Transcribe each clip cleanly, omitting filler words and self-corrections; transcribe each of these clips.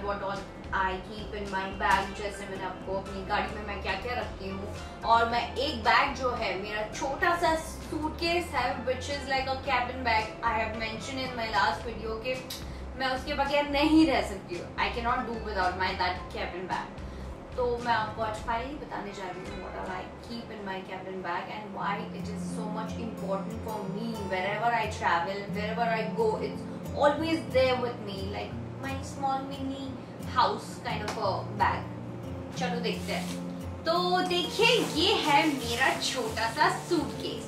What all I keep in my bag, जैसे मैंने आपको अपनी गाड़ी में मैं क्या क्या रखती हूँ। और मैं एक बैग जो है मेरा छोटा सा सूटकेस है which is like a cabin bag. I have mention in my last video कि मैं उसके बगैर नहीं रह सकती हूँ। I can not do without my that cabin bag. तो मैं आपको आज फाइनली बताने जा रही हूँ what I keep in my cabin bag and why it is so much important for me wherever I travel, wherever I go, it's always there with me like my small mini house kind of a bag। चलो देखते हैं। तो देखिए ये है मेरा छोटा सा सूटकेस।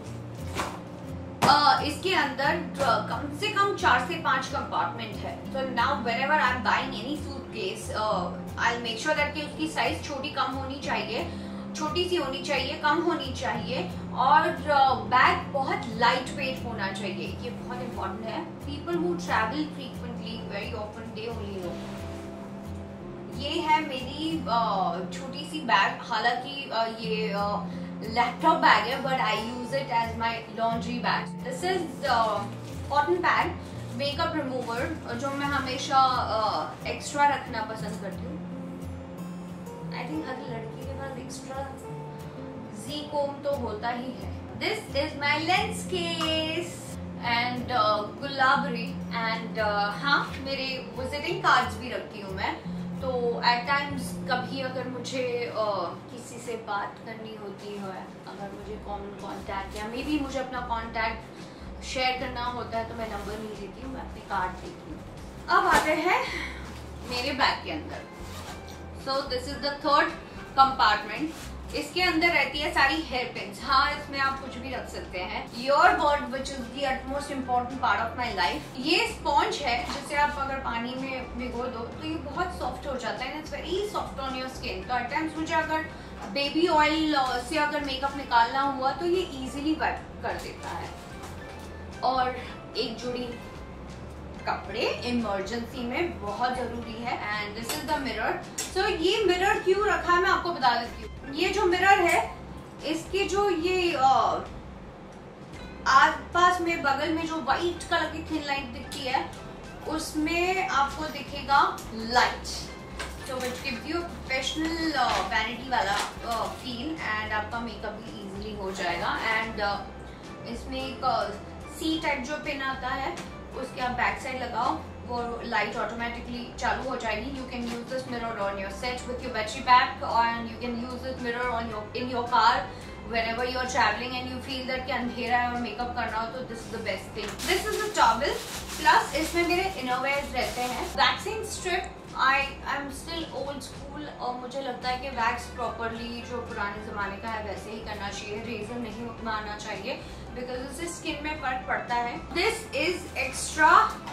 इसके अंदर कम से कम 4 से 5 कंपार्टमेंट है। तो now whenever I am buying any suitcase I make sure that कि उसकी साइज छोटी कम होनी चाहिए, छोटी सी होनी चाहिए, कम होनी चाहिए और बैग बहुत लाइट वेट होना चाहिए। ये बहुत इंपॉर्टेंट है। People who travel frequently very often they only know. ये है मेरी छोटी सी बैग। हालांकि ये लैपटॉप बैग है but I use it as my laundry bag. This is cotton pad makeup remover जो मैं हमेशा एक्स्ट्रा रखना पसंद करती हूँ। आई थिंक हर लड़की के पास एक्स्ट्रा जी कोम तो होता ही है। This is my lens case and गुलाबरी एंड हाँ मेरे विजिटिंग कार्ड्स भी रखती हूँ मैं। तो एट टाइम्स कभी अगर मुझे किसी से बात करनी होती है, अगर मुझे कॉमन कॉन्टैक्ट या मे बी मुझे अपना कॉन्टैक्ट शेयर करना होता है तो मैं नंबर नहीं देती हूँ, मैं अपने कार्ड देती हूँ। अब आते हैं मेरे बैग के अंदर। So this is the third compartment. इसके अंदर रहती है सारी हेयर पिन्स। हाँ इसमें आप कुछ भी रख सकते हैं। Your bod which is the utmost important part of my life. ये स्पॉन्ज है जिसे आप अगर पानी में भिगो दो तो ये बहुत सॉफ्ट हो जाता है। It's very soft on your skin. तो एट टाइम्स मुझे अगर बेबी ऑयल से अगर मेकअप निकालना हुआ तो ये इजीली वाइप कर देता है। और एक जोड़ी कपड़े इमरजेंसी में बहुत जरूरी है। And this is the mirror. So ये मिरर क्यों रखा है मैं आपको बता देती हूँ। ये जो मिरर है इसके जो ये आसपास में बगल में जो व्हाइट कलर की थिन लाइट दिखती है उसमें आपको दिखेगा light. So which gives you professional vanity वाला फील एंड आपका मेकअप भी इजीली हो जाएगा। एंड इसमें एक सी टाइप जो पिन आता है उसके आप बैक साइड लगाओ, वो लाइट ऑटोमेटिकली चालू हो जाएगी। You can use this mirror on your set with your battery pack and you can use this mirror on in your car whenever you are traveling and you feel that कि अंधेरा है और makeup करना हो तो this is the best thing. This is a towel plus इसमें मेरे innerwears रहते हैं। Waxing strip I am still old school और मुझे लगता है कि वैक्स प्रॉपरली जो पुराने जमाने का है वैसे ही करना चाहिए, रेजर नहीं मारना चाहिए बिकॉज उससे स्किन में फर्क पड़ता है। दिस इज एक्स्ट्रा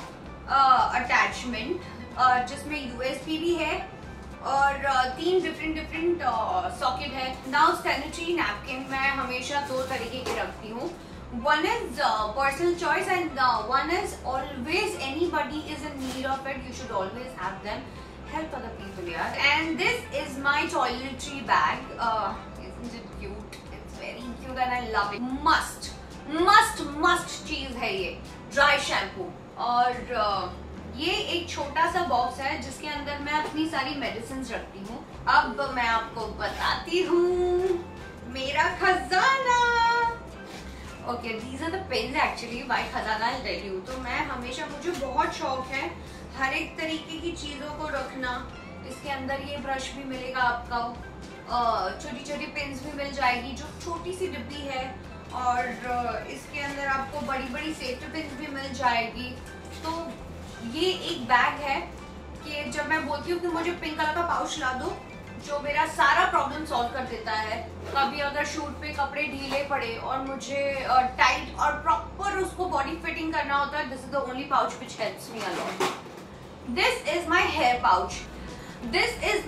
अटैचमेंट जिसमें यूएसबी भी है और 3 डिफरेंट सॉकेट है। नाउ सैनिटरी नैपकिन मैं हमेशा 2 तरीके के रखती हूँ। One is personal choice and one is always anybody is in need of it. You should always have them. Help other people, yeah. And this is my toiletry bag. Isn't it cute? It's very cute and I love it. Must चीज है ये dry shampoo. और ये एक छोटा सा box है जिसके अंदर मैं अपनी सारी मेडिसिन रखती हूँ। अब मैं आपको बताती हूँ मेरा खजाना। Okay these are the pens actually my खजाना आई टेल यू। तो मैं हमेशा मुझे बहुत शौक है हर एक तरीके की चीजों को रखना। इसके अंदर ये ब्रश भी मिलेगा आपको, छोटी छोटी पेन्स भी मिल जाएगी जो छोटी सी डिब्बी है और इसके अंदर आपको बड़ी बड़ी सेफ्टी पिन्स भी मिल जाएगी। तो ये एक बैग है कि जब मैं बोलती हूँ कि मुझे पिंक कलर का पाउच ला दो जो मेरा सारा प्रॉब्लम सॉल्व कर देता है। कभी अगर शूट पे कपड़े ढीले पड़े और मुझे टाइट और प्रॉपर उसको बॉडी फिटिंग करना होता है, this is the only pouch which helps me a lot. This is my hair pouch. This is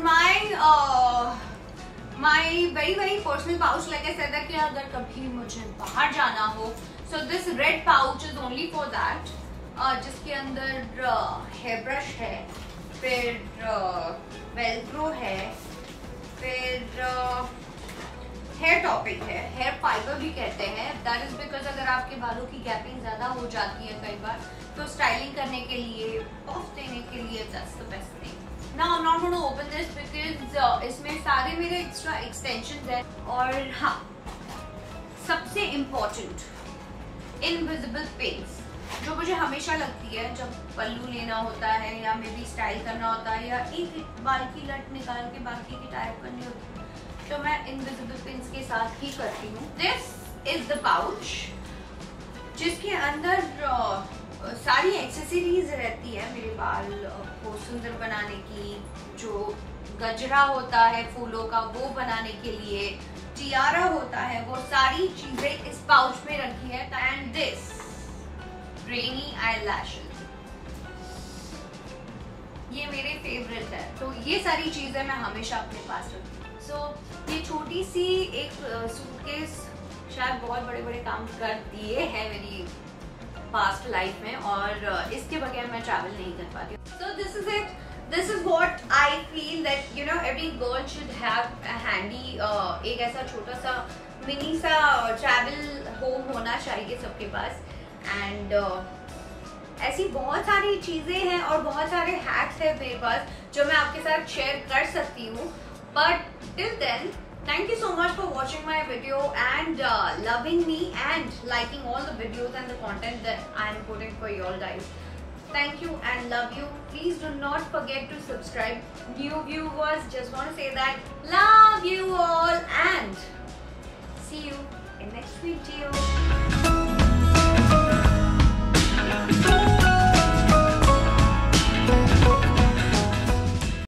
my very personal pouch. Like I said कि अगर कभी मुझे बाहर जाना हो so this red pouch is only for that. जिसके अंदर hair brush है, फिर वेलक्रो है, फिर हेयर टॉपिक है, हेयर फाइबर भी कहते हैं। दैट इज बिकॉज अगर आपके बालों की गैपिंग ज्यादा हो जाती है कई बार तो स्टाइलिंग करने के लिए, पफ देने के लिए that's the best thing. Now I'm not going to open this because इसमें सारे मेरे एक्स्ट्रा एक्सटेंशंस हैं। और हाँ, सबसे इम्पोर्टेंट इनविजिबल पिन्स जो मुझे हमेशा लगती है जब पल्लू लेना होता है या मे बी स्टाइल करना होता है या एक बाल की लट निकाल के बाकी की टाइप करनी होती है, तो मैं इनविजिबल पिन्स के साथ ही करती हूँ। दिस इज द पाउच जिसके अंदर सारी एक्सेसरीज रहती है मेरे बाल को सुंदर बनाने की। जो गजरा होता है फूलों का वो बनाने के लिए, टियारा होता है, वो सारी चीजें इस पाउच में रखी है। एंड दिस रेनी आईलैशेस, ये मेरे फेवरेट है, तो ये सारी चीजें मैं हमेशा अपने पास रखती हूँ। सो ये छोटी सी एक सूटकेस शायद बहुत बड़े बड़े काम कर दिए हैं मेरी पास्ट लाइफ में, और इसके बगैर मैं ट्रैवल नहीं कर पाती। So this is it, this is what I feel that you know every girl should have handy, एक ऐसा छोटा सा मिनी सा ट्रैवल होम होना चाहिए सबके पास। एंड ऐसी बहुत सारी चीजें हैं और बहुत सारे हैक्स है मेरे पास जो मैं आपके साथ शेयर कर सकती हूँ, but till then thank you so much for watching my video and loving me and liking all the videos and the content that I'm putting for you all guys. Thank you and love you. Please do not forget to subscribe. New viewers, just want to say that love you all.